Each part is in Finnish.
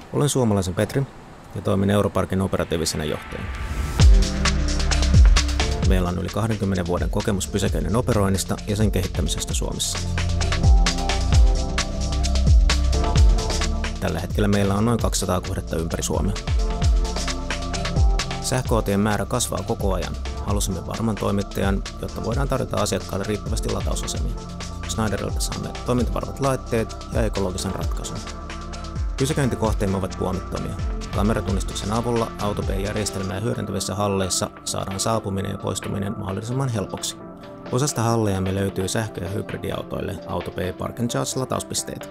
Olen suomalaisen Petri ja toimin Europarkin operatiivisena johtajana. Meillä on yli 20 vuoden kokemus pysäköinnin operoinnista ja sen kehittämisestä Suomessa. Tällä hetkellä meillä on noin 200 kohdetta ympäri Suomea. Sähköautioiden määrä kasvaa koko ajan. Halusimme varman toimittajan, jotta voidaan tarjota asiakkaalle riittävästi latausasemia. Schneiderilta saamme toimintavarmat laitteet ja ekologisen ratkaisun. Pysäköintikohteemme ovat puomittomia. Kameratunnistuksen avulla AutoPay-järjestelmää hyödyntävissä halleissa saadaan saapuminen ja poistuminen mahdollisimman helpoksi. Osasta hallejamme löytyy sähkö- ja hybridiautoille AutoPay Park & Charge-latauspisteitä.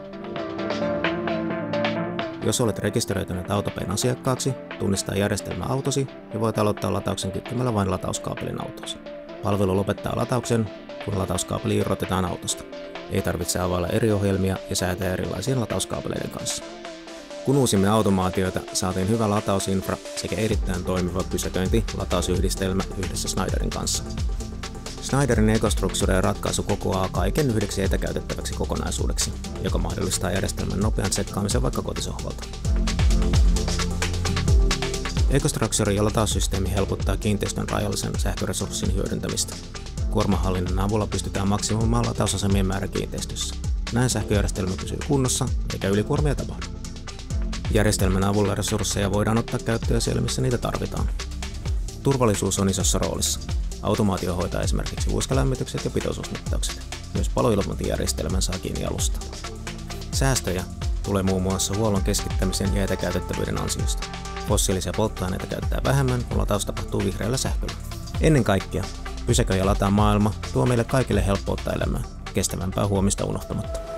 Jos olet rekisteröitynyt AutoPayn asiakkaaksi, tunnistaa järjestelmä autosi ja voit aloittaa latauksen kytkemällä vain latauskaapelin autosi. Palvelu lopettaa latauksen, kun latauskaapeli irrotetaan autosta. Ei tarvitse availla eri ohjelmia ja säätää erilaisien latauskaapeleiden kanssa. Kun uusimme automaatioita, saatiin hyvä latausinfra sekä erittäin toimiva pysäköinti-latausyhdistelmä yhdessä Schneiderin kanssa. Schneiderin EcoStruxure ratkaisu kokoaa kaiken yhdeksi etäkäytettäväksi kokonaisuudeksi, joka mahdollistaa järjestelmän nopean tsekkaamisen vaikka kotisohvalta. EcoStruxure ja lataussysteemi helpottaa kiinteistön rajallisen sähköresurssin hyödyntämistä. Kuormahallinnan avulla pystytään maksimoimaan latausasemien määrä kiinteistössä. Näin sähköjärjestelmä pysyy kunnossa eikä ylikuormia tapahdu. Järjestelmän avulla resursseja voidaan ottaa käyttöön siellä, missä niitä tarvitaan. Turvallisuus on isossa roolissa. Automaatio hoitaa esimerkiksi uiskalämmitykset ja pitoisuusmittaukset. Myös paloilmointijärjestelmän saa kiinni alusta. Säästöjä tulee muun muassa huollon keskittämisen ja etäkäytettävyyden ansiosta. Fossiilisia polttoaineita käytetään vähemmän, kun lataus tapahtuu vihreällä sähköllä. Ennen kaikkea, pysäköi ja lataa maailma tuo meille kaikille helppoutta elämään, kestävämpää huomista unohtamatta.